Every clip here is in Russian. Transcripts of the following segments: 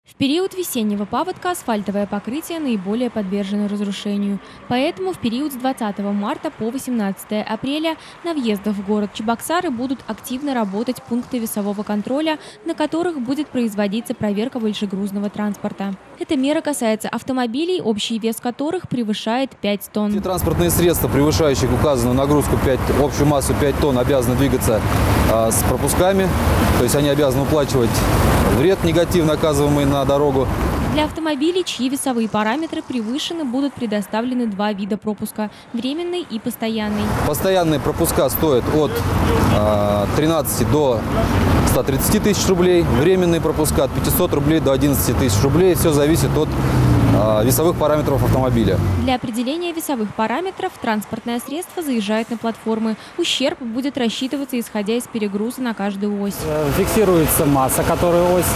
В период весеннего паводка асфальтовое покрытие наиболее подвержено разрушению. Поэтому в период с 20 марта по 18 апреля на въездах в город Чебоксары будут активно работать пункты весового контроля, на которых будет производиться проверка большегрузного транспорта. Эта мера касается автомобилей, общий вес которых превышает 5 тонн. Все транспортные средства, превышающие указанную нагрузку общую массу 5 тонн, обязаны двигаться с пропусками. То есть они обязаны уплачивать вред негативно оказываемый на дорогу. Для автомобилей, чьи весовые параметры превышены, будут предоставлены два вида пропуска – временный и постоянный. Постоянные пропуска стоят от 13 до 130 тысяч рублей, временные пропуска от 500 рублей до 11 тысяч рублей. Все зависит от весовых параметров автомобиля. Для определения весовых параметров транспортное средство заезжает на платформы. Ущерб будет рассчитываться, исходя из перегруза на каждую ось. Фиксируется масса, которую ось,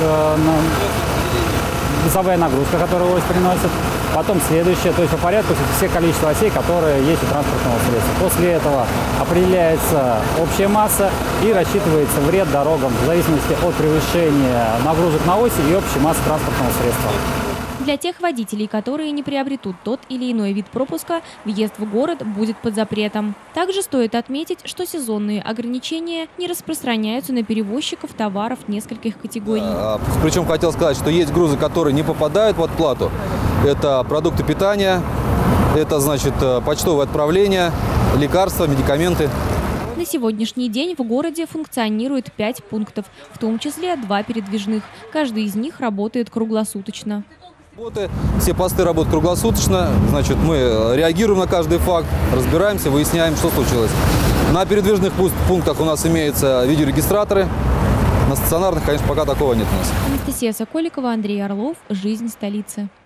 весовая нагрузка, которую ось приносит. Потом следующее, то есть по порядку все количество осей, которые есть у транспортного средства. После этого определяется общая масса и рассчитывается вред дорогам в зависимости от превышения нагрузок на оси и общей массы транспортного средства. Для тех водителей, которые не приобретут тот или иной вид пропуска, въезд в город будет под запретом. Также стоит отметить, что сезонные ограничения не распространяются на перевозчиков товаров нескольких категорий. Причем хотел сказать, что есть грузы, которые не попадают в отплату. Это продукты питания, это значит почтовые отправления, лекарства, медикаменты. На сегодняшний день в городе функционирует 5 пунктов, в том числе 2 передвижных. Каждый из них работает круглосуточно. Все посты работают круглосуточно, значит, мы реагируем на каждый факт, разбираемся, выясняем, что случилось. На передвижных пунктах у нас имеются видеорегистраторы, на стационарных, конечно, пока такого нет у нас. Анастасия Соколикова, Андрей Орлов. Жизнь столицы.